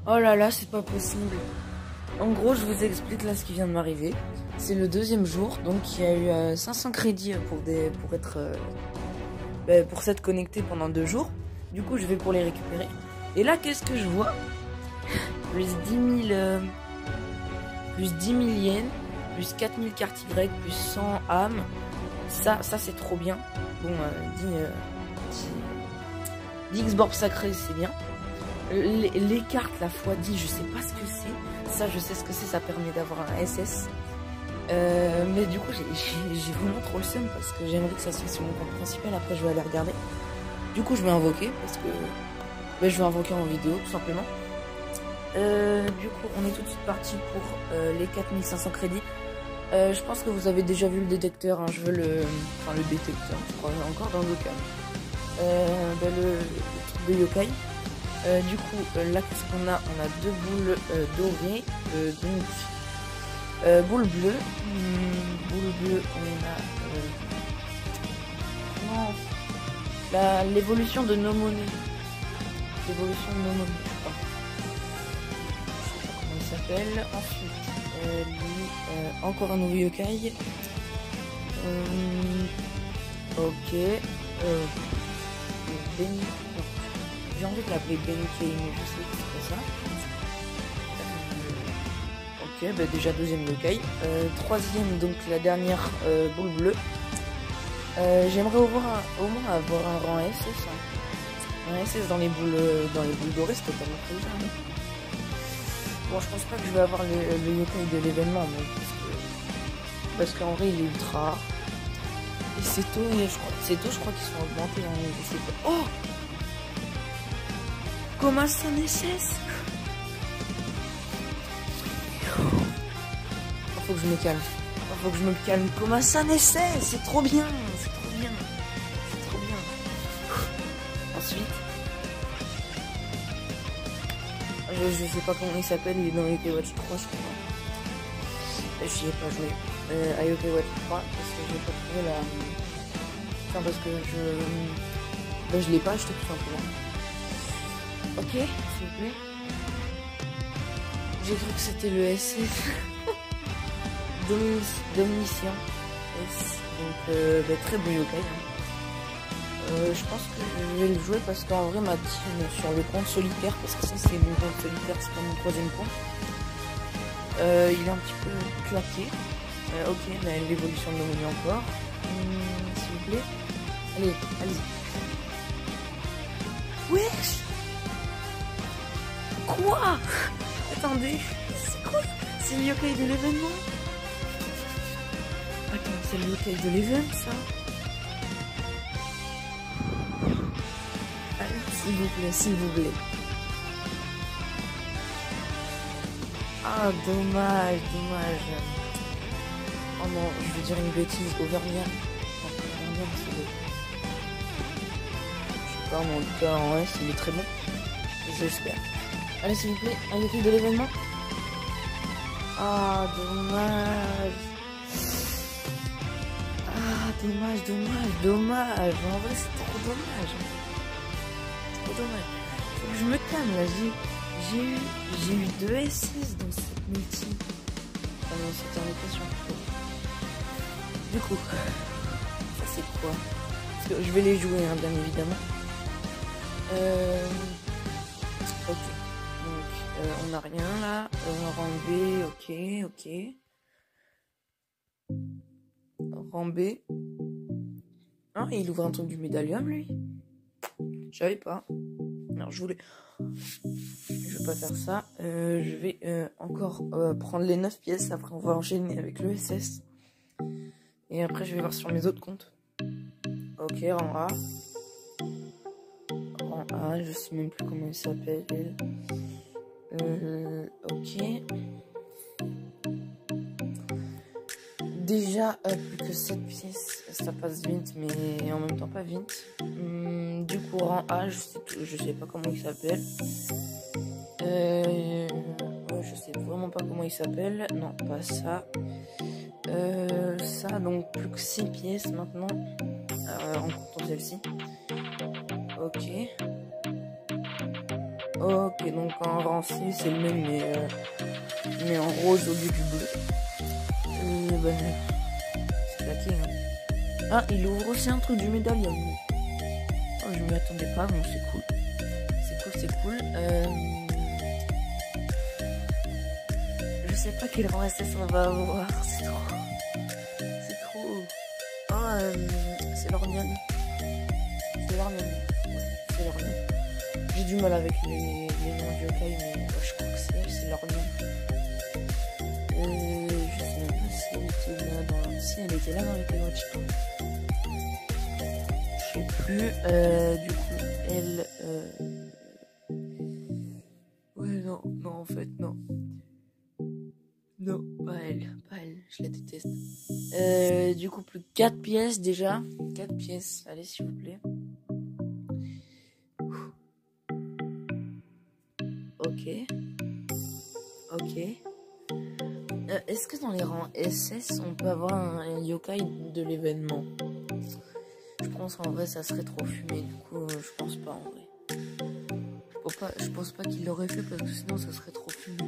Oh là là, c'est pas possible. En gros, je vous explique là ce qui vient de m'arriver. C'est le deuxième jour, donc il y a eu 500 crédits pour s'être connecté pendant 2 jours. Du coup, je vais pour les récupérer. Et là, qu'est-ce que je vois? Plus 10 000 yens, plus 4000 cartes Y, plus 100 âmes. Ça c'est trop bien. Bon, 10 X-Borb sacré, c'est bien. Les cartes, la x10, je sais pas ce que c'est. Ça, je sais ce que c'est, ça permet d'avoir un SS. Mais du coup, j'ai vraiment trop le seum parce que j'aimerais que ça soit sur mon compte principal. Après, je vais aller regarder. Du coup, je vais invoquer parce que je vais invoquer en vidéo, tout simplement. Du coup, on est tout de suite parti pour les 4500 crédits. Je pense que vous avez déjà vu le détecteur. Hein, je veux le détecteur, je crois, encore dans le local. Le truc de yokai. Du coup, là, qu'est-ce qu'on a? On a 2 boules dorées. Boule bleue. Boule bleue, on a... non. L'évolution de Nomone. L'évolution de Nomone, je crois. Je sais pas comment il s'appelle. Ensuite, lui, encore un nouveau yokai. Ok. J'ai envie de l'appeler Benkei, mais je sais que c'est pas ça. Ok, bah déjà deuxième yokai. Troisième, donc la dernière boule bleue. J'aimerais au moins avoir un rang SS. Hein. Un SS dans les boules dorées, c'est totalement prévu. Bon, je pense pas que je vais avoir le yokai de l'événement, parce qu'en vrai il est ultra rare. Et c'est tôt, je crois qu'ils sont augmentés. Hein, je sais pas. Oh, comment ça SS? Faut que je me calme. Faut que je me calme. Comment ça essaie? C'est trop bien. C'est trop bien. C'est trop bien. Ensuite. Je sais pas comment il s'appelle. Il est dans Yokai Watch 3, je crois. J'y ai pas joué. À Yokai Watch 3. Parce que j'ai pas trouvé la... Enfin, parce que je l'ai pas acheté tout simplement. Ok, s'il vous plaît. J'ai cru que c'était le SF. Dominicien S, donc très bon yokai. Hein. Je pense que je vais le jouer parce qu'en vrai ma team sur le compte solitaire, parce que ça c'est mon compte solitaire, c'est pas mon troisième compte, il est un petit peu claqué. Ok, mais l'évolution de Nomone encore. S'il vous plaît. Allez, allez. Wesh. Quoi? Attendez, c'est quoi? C'est le yokai de l'événement? Attends, c'est le yokai de l'event, ça? Allez, s'il vous plaît, s'il vous plaît. Ah, dommage, dommage. Oh non, je vais dire une bêtise. Auvergnat. Non, Auvergnat, c'est le... Je sais pas, mais en tout cas, en S, il est très bon. J'espère. Allez, s'il vous plaît, un yokai de l'événement. Ah, dommage. Dommage. En vrai, c'est trop dommage. Trop dommage. Faut que je me calme là. J'ai eu 2 S6 dans cette multi. Enfin, dans cette invitation. Du coup, ça c'est quoi? Parce que je vais les jouer, hein, bien évidemment. Ok. Donc, on n'a rien là. Rang B, ok. Rang B. Ah, il ouvre un truc du médaillum, lui. Je savais pas. Alors, je vais pas faire ça. Je vais encore prendre les 9 pièces. Après, on va enchaîner avec le SS. Et après, je vais voir sur mes autres comptes. Ok, rang A. Rang A, je sais même plus comment il s'appelle. Ok. Déjà, plus que 7 pièces, ça passe vite, mais en même temps pas vite. Du coup, rang A, je sais pas comment il s'appelle. Ouais, je sais vraiment pas comment il s'appelle. Non, pas ça. Ça, donc plus que 6 pièces maintenant. En comptant celle-ci. Ok. Ok, donc en rang C, c'est le même, mais en rose au lieu du bleu. C'est claqué, hein. Ah, il ouvre aussi un truc du médaillon. Oh, je m'y attendais pas, bon, c'est cool. C'est cool. Je sais pas quel rang SS on va avoir. C'est trop. Ah, c'est l'Ornian. C'est l'Ornian. J'ai du mal avec les noms de yokai, mais je crois que c'est l'Ornian. Je sais même pas si elle était là dans... Si, elle était là dans les Watch. Je sais plus. Du coup, elle... Ouais, non, en fait, non. Non, pas elle, je la déteste. Du coup, plus 4 pièces déjà. 4 pièces, allez, s'il vous plaît. Ok. Est-ce que dans les rangs SS, on peut avoir un yokai de l'événement? Je pense qu'en vrai, ça serait trop fumé. Du coup, je pense pas en vrai. Je pense pas qu'il l'aurait fait parce que sinon, ça serait trop fumé.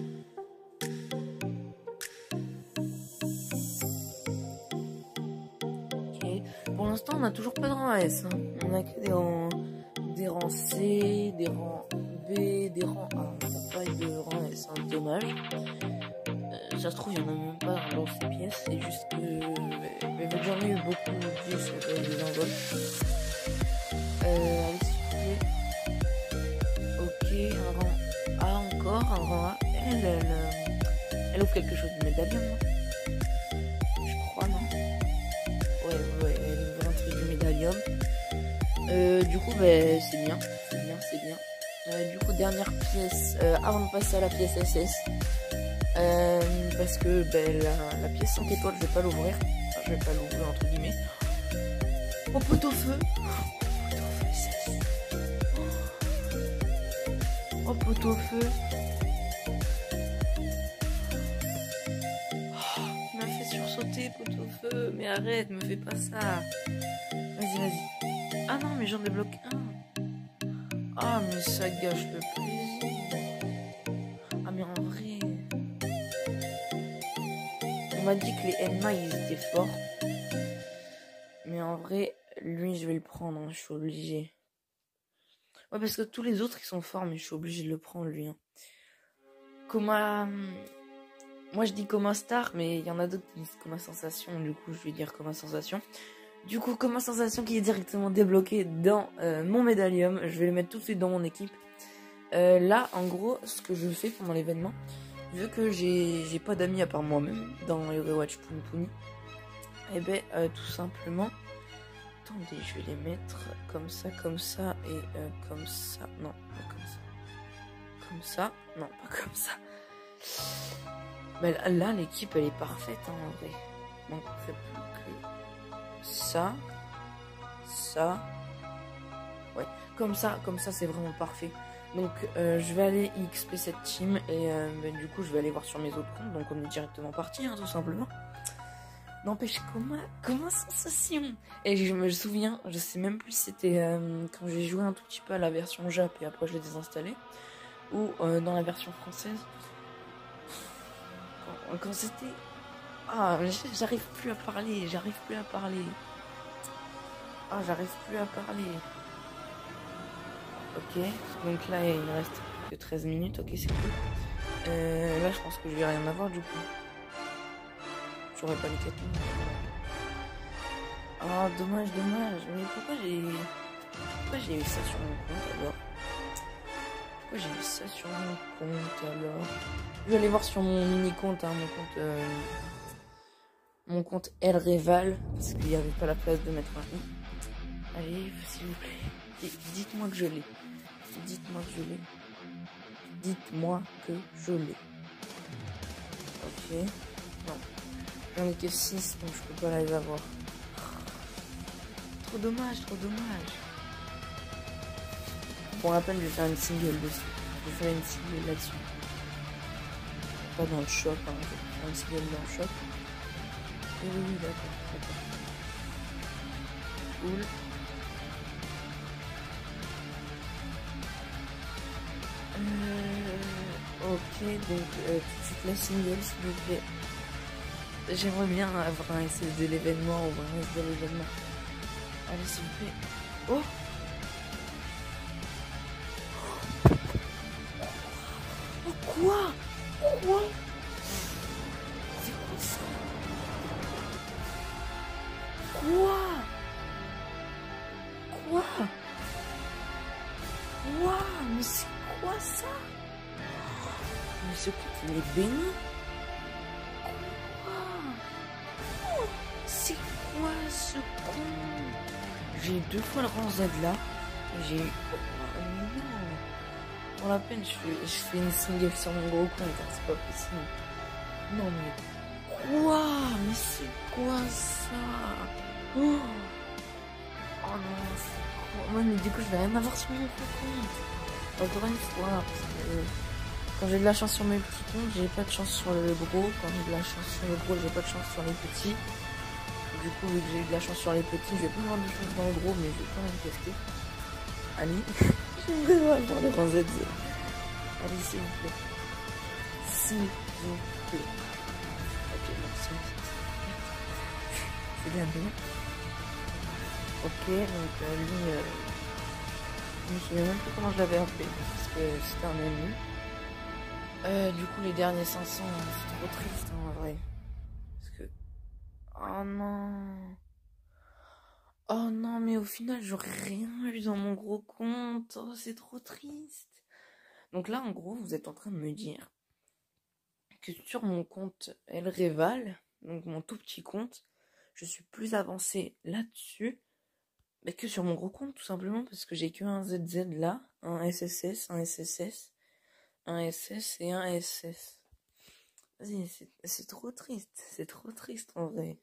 Pour l'instant, on n'a toujours pas de rang S. Hein. On a que des rangs C, des rangs B, des rangs A. On n'a pas de rang S. Hein. Dommage. Ça se trouve, il n'y en a même pas dans ces pièces. C'est juste que vu que j'en ai eu beaucoup de 10, ça peut être des envols. Allez, s'il vous plaît. Ok, un rang A encore. Un rang A. Elle ouvre quelque chose de médaillon. Du coup, c'est bien. Du coup, dernière pièce, avant de passer à la pièce SS, parce que la pièce 5 étoiles, je vais pas l'ouvrir. Enfin, je vais pas l'ouvrir entre guillemets. Oh, pot-au-feu. Oh, pot-au-feu. Il m'a fait sursauter, pot-au-feu. Mais arrête, me fais pas ça. Vas-y. Ah non, mais j'en débloque un. Ah, mais ça gâche le plaisir. Ah, mais en vrai... On m'a dit que les Enma, ils étaient forts. Mais en vrai, lui, je vais le prendre. Hein, je suis obligé. Ouais, parce que tous les autres, ils sont forts, mais je suis obligé de le prendre, lui. Hein. Moi, je dis Coma Star, mais il y en a d'autres qui disent Coma Sensation. Du coup, je vais dire Coma Sensation. Du coup, Coma Sensation qui est directement débloqué dans mon médaillum. Je vais le mettre tout de suite dans mon équipe. Là, en gros, ce que je fais pendant l'événement, vu que j'ai pas d'amis à part moi-même dans Overwatch Puni Puni, et tout simplement... Attendez, je vais les mettre comme ça et comme ça. Non, pas comme ça. Comme ça. Non, pas comme ça. Là, l'équipe, elle est parfaite, hein, en vrai. Donc, on fait plus que... ça. Ouais, comme ça c'est vraiment parfait. Donc je vais aller XP cette team et du coup je vais aller voir sur mes autres comptes. Donc on est directement parti, hein, tout simplement. N'empêche, comment sensation. Et je me souviens, je sais même plus si c'était quand j'ai joué un tout petit peu à la version Jap et après je l'ai désinstallé, ou dans la version française quand c'était... Ah, j'arrive plus à parler. Ok, donc là il me reste que 13 minutes, ok, c'est cool. Là je pense que je vais rien avoir du coup. J'aurais pas les 4 minutes. Ah, dommage. Mais pourquoi j'ai eu ça sur mon compte alors? Je vais aller voir sur mon mini-compte, hein, mon compte El Reval, parce qu'il n'y avait pas la place de mettre un i. Allez, s'il vous plaît. Dites-moi que je l'ai. Ok. Non. J'en ai que 6, donc je peux pas les avoir. Trop dommage. Pour rappel, je vais faire une single dessus. Là-dessus. Pas dans le shop, hein. Je vais faire une single dans le shop. Oui, d'accord. Cool. Ok, donc tout de suite la single, s'il vous plaît. J'aimerais bien avoir un SS de l'événement ou un S de l'événement. Allez, s'il vous plaît. Oh! Oh, quoi? Quoi? C'est quoi ça? Quoi? Quoi? Quoi? Mais c'est quoi ça? Mais ce compte, il est béni. Quoi? Oh, c'est quoi ce con? J'ai eu 2 fois le rang Z là. J'ai eu... Oh, non. Pour la peine, je fais une single sur mon gros compte, hein, c'est pas possible. Non mais quoi? Mais c'est quoi ça? Oh, oh non, c'est quoi? Ouais, mais du coup, je vais rien avoir sur mon gros compte. Encore une fois, parce que quand j'ai de la chance sur mes petits comptes, j'ai pas de chance sur le gros. Quand j'ai de la chance sur le gros, j'ai pas de chance sur les petits. Du coup, vu que j'ai eu de la chance sur les petits, je vais pas avoir de chance dans le gros, mais je vais quand même tester. Allez, j'aimerais avoir le rang Z. Allez, s'il vous plaît. S'il vous plaît. Ok, merci. C'est bien bien. Ok, donc lui, je me souviens même plus comment je l'avais appelé, parce que c'était un ami. Du coup, les derniers 500, c'est trop triste hein, en vrai. Parce que... Oh non. Oh non, mais au final, j'aurais rien eu dans mon gros compte. Oh, c'est trop triste. Donc là, en gros, vous êtes en train de me dire que sur mon compte Elreval, donc mon tout petit compte, je suis plus avancée là-dessus mais que sur mon gros compte, tout simplement, parce que j'ai que un ZZ là, un SSS, un SSS, un SS et un SS. Vas-y, c'est trop triste en vrai.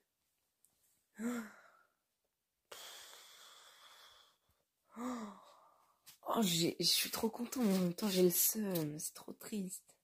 Oh, je suis trop content, mais en même temps j'ai le seum, c'est trop triste.